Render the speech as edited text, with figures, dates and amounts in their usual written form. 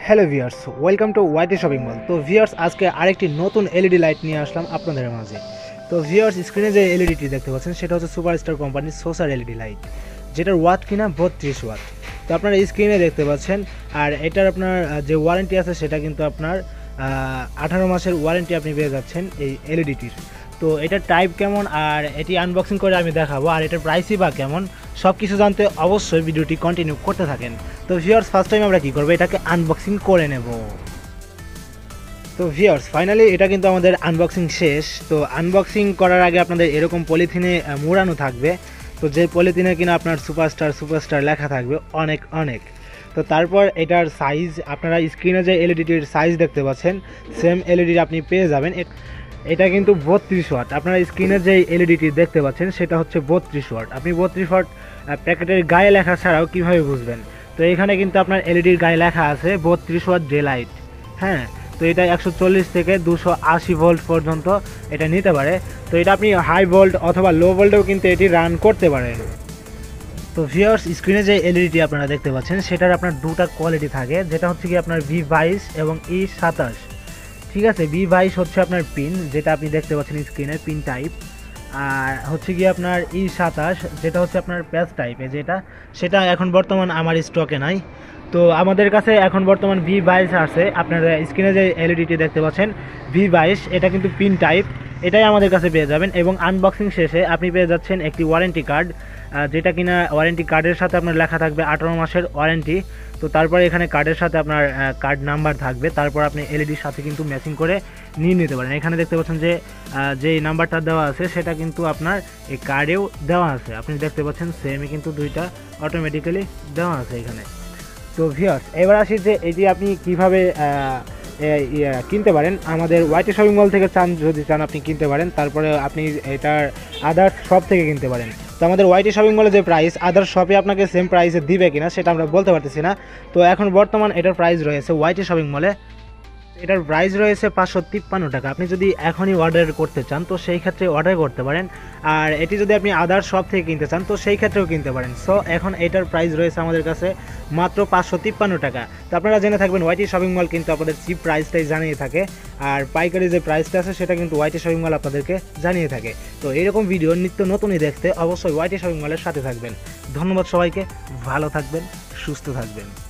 Hello viewers, welcome to YT shopping mall. তো viewers, আজকে আরেকটি নতুন এলইডি লাইট নিয়ে আসলাম আপনাদের মাঝে। তো ভিউয়ার্স, স্ক্রিনে যে এলইডিটি দেখতে পাচ্ছেন সেটা হচ্ছে সুপারস্টার কোম্পানির সোসার এলইডি লাইট, যেটার ওয়াট কিনা 32 ওয়াট। তো আপনারা স্ক্রিনে দেখতে পাচ্ছেন। আর এটার আপনার যে ওয়ারেন্টি আছে সেটা কিন্তু আপনার 18 মাসের ওয়ারেন্টি আপনি পেয়ে যাচ্ছেন এই এলইডিটির। তো এটার টাইপ কেমন আর এটি আনবক্সিং করে আমি দেখাবো, আর এটার প্রাইসই বা কেমন সব কিছু জানতে অবশ্যই ভিডিওটি কন্টিনিউ করতে থাকেন। তো ভিউয়ার্স, ফার্স্ট টাইম আমরা কী করবো, এটাকে আনবক্সিং করে নেব। তো ভিউয়ার্স, ফাইনালি এটা কিন্তু আমাদের আনবক্সিং শেষ। তো আনবক্সিং করার আগে আপনাদের এরকম পলিথিনে মোড়ানো থাকবে। তো যে পলিথিনে কিনা আপনার সুপারস্টার লেখা থাকবে অনেক অনেক। তো তারপর এটার সাইজ, আপনারা স্ক্রিনে যে এলইডিটির সাইজ দেখতে পাচ্ছেন সেম এলইডি আপনি পেয়ে যাবেন। এটা কিন্তু 32 ওয়াট। আপনারা স্ক্রিনে যে এলইডিটি দেখতে পাচ্ছেন সেটা হচ্ছে 32 ওয়াট। আপনি 32 ওয়াট প্যাকেটের গায়ে লেখা ছাড়াও কীভাবে বুঝবেন? তো এখানে কিন্তু আপনার এলইডির গায়ে লেখা আছে 32 ওয়াট ডে লাইট। হ্যাঁ, তো এটা 140 থেকে 280 ভোল্ট পর্যন্ত এটা নিতে পারে। তো এটা আপনি হাই ভোল্ট অথবা লো ভোল্টেও কিন্তু এটি রান করতে পারেন। তো ভিউয়ার্স, স্ক্রিনে যে এলইডিটি আপনারা দেখতে পাচ্ছেন সেটার আপনার দুটা কোয়ালিটি থাকে, যেটা হচ্ছে কি আপনার V22 এবং E27। ঠিক আছে, V22 হচ্ছে আপনার পিন, যেটা আপনি দেখতে পাচ্ছেন স্ক্রিনে পিন টাইপ। আর হচ্ছে কি আপনার E27 যেটা হচ্ছে আপনার প্যাচ টাইপে, সেটা এখন বর্তমান আমার স্টকে নাই। তো আমাদের কাছে এখন বর্তমান V22 আছে। আপনারা স্ক্রিনে যে এলইডিটি দেখতে পাচ্ছেন V22, এটা কিন্তু পিন টাইপ, এটাই আমাদের কাছে পেয়ে যাবেন। এবং আনবক্সিং শেষে আপনি পেয়ে যাচ্ছেন একটি ওয়ারেন্টি কার্ড, যেটা কিনা ওয়ারেন্টি কার্ডের সাথে আপনার লেখা থাকবে 18 মাসের ওয়ারেন্টি। তো তারপরে এখানে কার্ডের সাথে আপনার কার্ড নাম্বার থাকবে, তারপর আপনি এলইডির সাথে কিন্তু ম্যাচিং করে নিয়ে নিতে পারেন। এখানে দেখতে পাচ্ছেন যে যেই নাম্বারটা দেওয়া আছে সেটা কিন্তু আপনার এই কার্ডেও দেওয়া আছে। আপনি দেখতে পাচ্ছেন সেমই কিন্তু দুইটা অটোমেটিক্যালি দেওয়া আছে এখানে। তো ভিউয়ার্স, এবার আসি যে এটি আপনি কীভাবে কিনতে পারেন। আমাদের ওয়াইটি শপিং মল থেকে যদি চান আপনি কিনতে পারেন, তারপরে আপনি এটার আদার্স শপ থেকে কিনতে পারেন। তো আমাদের ওয়াইটি শপিং মলে যে প্রাইস, আদার্স শপে আপনাকে সেম প্রাইসে দিবে কিনা সেটা আমরা বলতে পারতেছি না। তো এখন বর্তমান এটার প্রাইস রয়েছে ওয়াইটি শপিং মলে, এটার প্রাইস রয়েছে 553 টাকা। আপনি যদি এখনই অর্ডার করতে চান তো সেই ক্ষেত্রে অর্ডার করতে পারেন, আর এটি যদি আপনি আদার শপ থেকে কিনতে চান তো সেই ক্ষেত্রেও কিনতে পারেন। সো এখন এটার প্রাইস রয়েছে আমাদের কাছে মাত্র 553 টাকা। তো আপনারা জেনে থাকবেন ওয়াইটি শপিং মল কিন্তু আপনাদের চিপ প্রাইসটাই জানিয়ে থাকে, আর পাইকারি যে প্রাইসটা আছে সেটা কিন্তু ওয়াইটি শপিং মল আপনাদেরকে জানিয়ে থাকে। তো এরকম ভিডিও নিত্য নতুনই দেখতে অবশ্যই ওয়াইটি শপিং মলের সাথে থাকবেন। ধন্যবাদ সবাইকে, ভালো থাকবেন, সুস্থ থাকবেন।